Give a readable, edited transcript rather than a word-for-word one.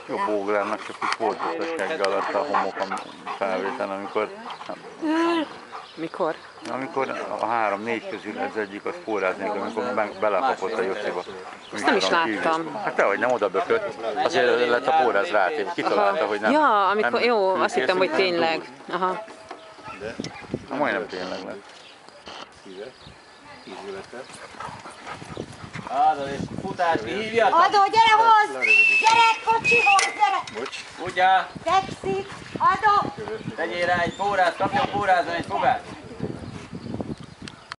Jó Bógrának csak itt volt ott a segg alatt a homok felvétel, amikor... Mikor? Amikor a 3-4 közül az egyik az pórázni, amikor belekapott a Josiba. Azt nem is láttam. Hát tehogy nem oda bökött, azért lett a póráz rátéve. Kitalálta, hogy nem. Ja, amikor, nem jó, azt hittem, hogy tényleg. Aha. Na, majdnem tényleg lett. Adod, és futás, hívja! Adó, gyere hoz! Gyere, kocsihoz, gyere! Bocs. Kutya, Taxi, adó! tegyél rá egy pórázt, kapjon pórázon egy fogát!